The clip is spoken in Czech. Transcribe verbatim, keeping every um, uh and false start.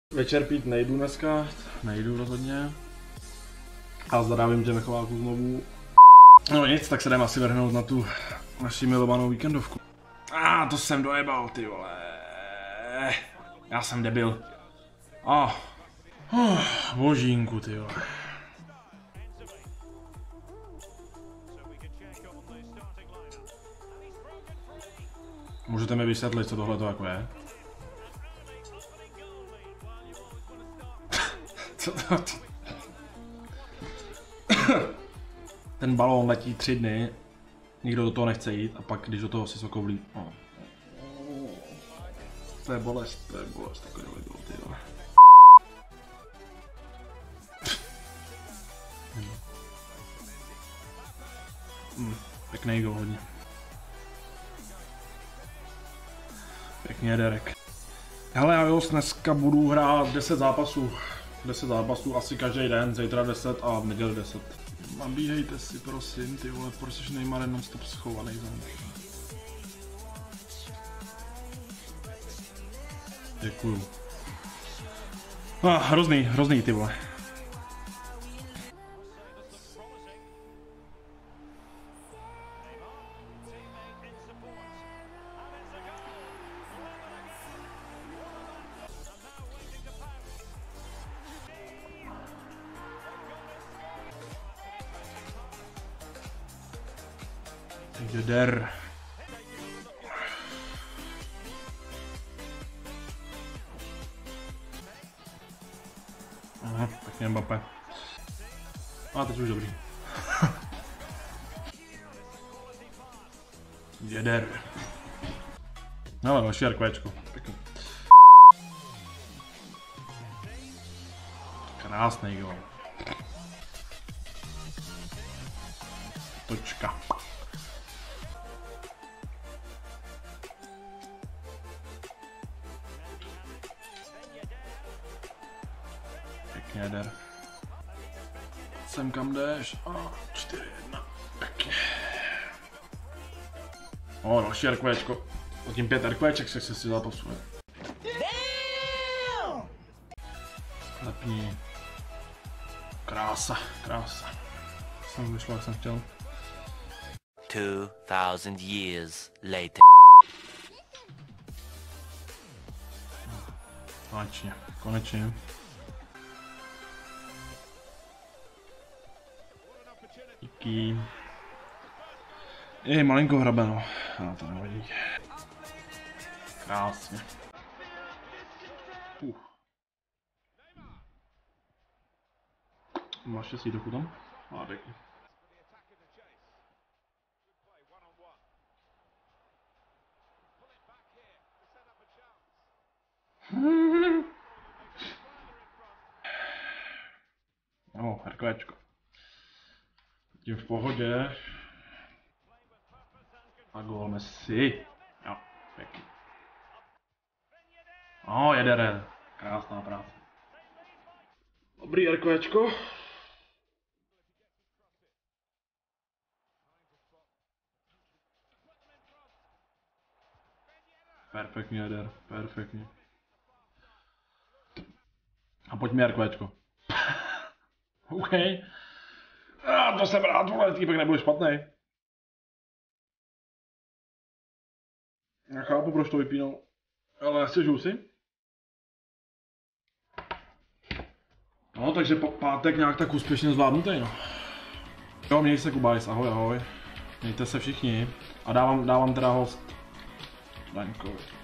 Večer pít nejdu dneska, nejdu rozhodně. A zdravím tě Mechováku znovu. No nic, tak se jdeme asi vrhnout na tu naši milovanou víkendovku. A ah, to jsem dojebal, ty vole. Já jsem debil. Ah. Oh, božínku, ty vole. Můžete mi vysvětlit, co tohle to jako je? Co to? Ten balón letí tři dny, nikdo do toho nechce jít a pak když do toho si sokoulí. Oh. To je bolest, to je bolest, takové bylo, ty vole. Hmm, pěkný gol hodně. Pěkně Derek. Hele, já jo, dneska budu hrát deset zápasů. deset zápasů, asi každý den, zítra deset a v neděli deset. Nabíhejte si prosím, ty vole, proč jsi Neymar non stop schovaný za mě. Děkuju. Ah, hrozný, hrozný ty vole. Jeder. Aha, pěkně Mbappé. A teď už dobrý. Jeder. No, další RQčko. Pěkný. Krásný gol. Točka. Jeder. Sem kam jdeš? A čtyři jedna. Pěkně. O, další RQčko. Zatím pět RQček se si zapasuje. Lepní. Krása, krása. Jsem vyšlo, jak jsem chtěl. Two thousand years later. Konečně, konečně. Díky. Je malinko hrabeno, ale to nevadí. Krásně. Uh. Máš štěstí trochu tam? A pěkně. No, RQčko. Tím v pohodě. A gól Messi. Jo, pěkný. No, Jeder. Krásná práce. Dobrý RQčko. Perfektní Jeder, perfektní. A pojď mi RQčko. OK. A to jsem rád, vole, týpek nebude špatný. Já chápu, proč to vypínal. Ale nestěžuju si. No, takže pátek nějak tak úspěšně zvládnutý, no. Jo, měj se Kubajs, ahoj, ahoj. Mějte se všichni. A dávám, dávám teda host Daňkovi.